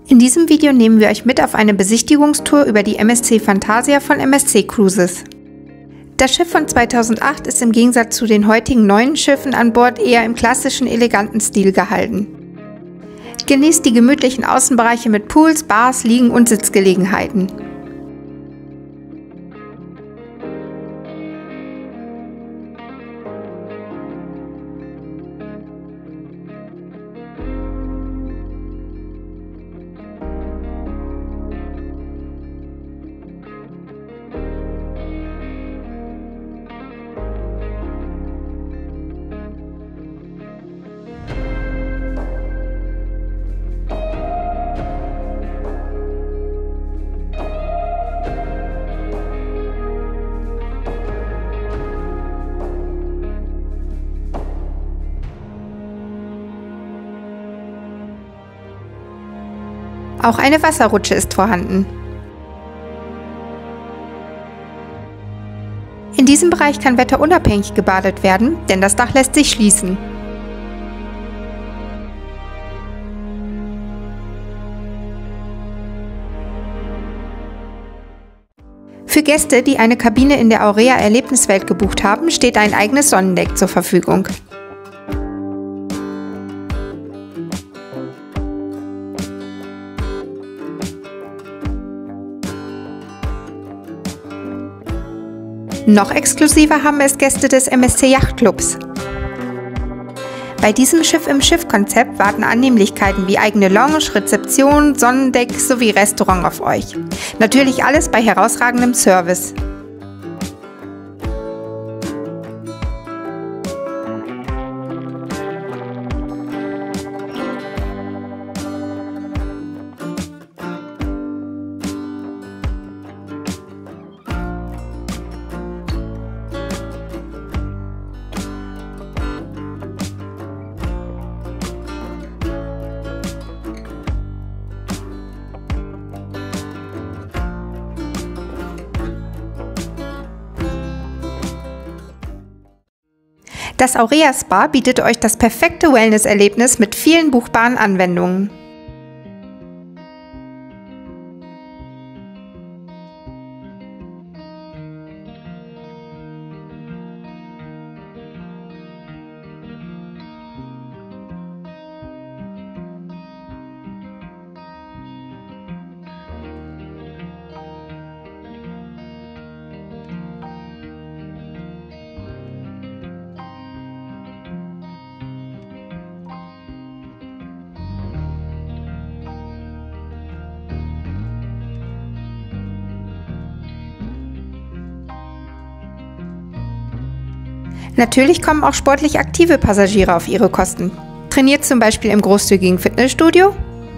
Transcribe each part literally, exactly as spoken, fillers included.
In diesem Video nehmen wir euch mit auf eine Besichtigungstour über die M S C Fantasia von M S C Cruises. Das Schiff von zweitausendacht ist im Gegensatz zu den heutigen neuen Schiffen an Bord eher im klassischen, eleganten Stil gehalten. Genießt die gemütlichen Außenbereiche mit Pools, Bars, Liegen und Sitzgelegenheiten. Auch eine Wasserrutsche ist vorhanden. In diesem Bereich kann wetterunabhängig gebadet werden, denn das Dach lässt sich schließen. Für Gäste, die eine Kabine in der Aurea Erlebniswelt gebucht haben, steht ein eigenes Sonnendeck zur Verfügung. Noch exklusiver haben es Gäste des M S C Yachtclubs. Bei diesem Schiff-im-Schiff-Konzept warten Annehmlichkeiten wie eigene Lounge, Rezeption, Sonnendeck sowie Restaurant auf euch. Natürlich alles bei herausragendem Service. Das Aurea Spa bietet euch das perfekte Wellness-Erlebnis mit vielen buchbaren Anwendungen. Natürlich kommen auch sportlich aktive Passagiere auf ihre Kosten. Trainiert zum Beispiel im großzügigen Fitnessstudio?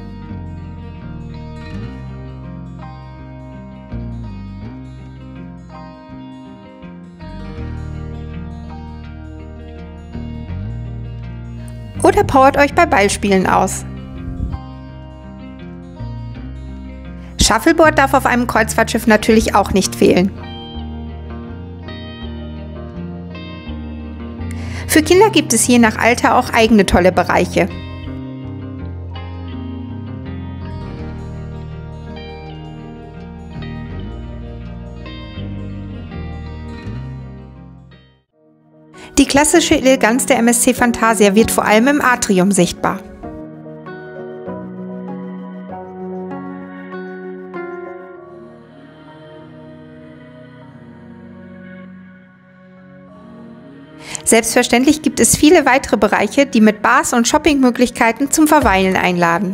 Oder powert euch bei Ballspielen aus? Shuffleboard darf auf einem Kreuzfahrtschiff natürlich auch nicht fehlen. Für Kinder gibt es je nach Alter auch eigene tolle Bereiche. Die klassische Eleganz der M S C Fantasia wird vor allem im Atrium sichtbar. Selbstverständlich gibt es viele weitere Bereiche, die mit Bars und Shoppingmöglichkeiten zum Verweilen einladen.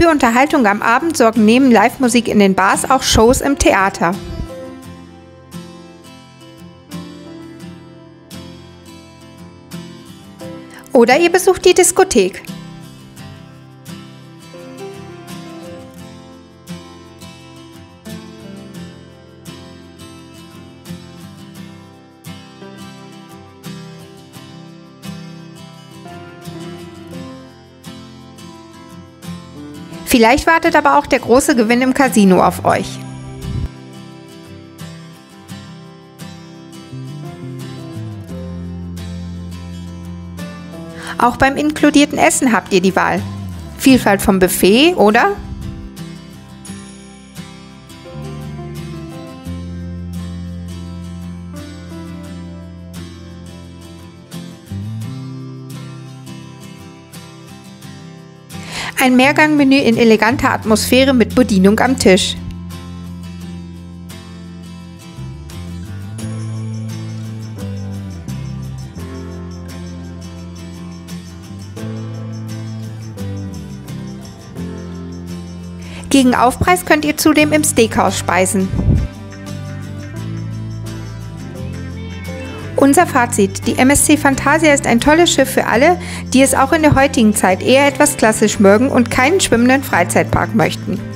Für Unterhaltung am Abend sorgen neben Live-Musik in den Bars auch Shows im Theater. Oder ihr besucht die Diskothek. Vielleicht wartet aber auch der große Gewinn im Casino auf euch. Auch beim inkludierten Essen habt ihr die Wahl. Vielfalt vom Buffet, oder? Ein Mehrgangmenü in eleganter Atmosphäre mit Bedienung am Tisch. Gegen Aufpreis könnt ihr zudem im Steakhouse speisen. Unser Fazit: Die M S C Fantasia ist ein tolles Schiff für alle, die es auch in der heutigen Zeit eher etwas klassisch mögen und keinen schwimmenden Freizeitpark möchten.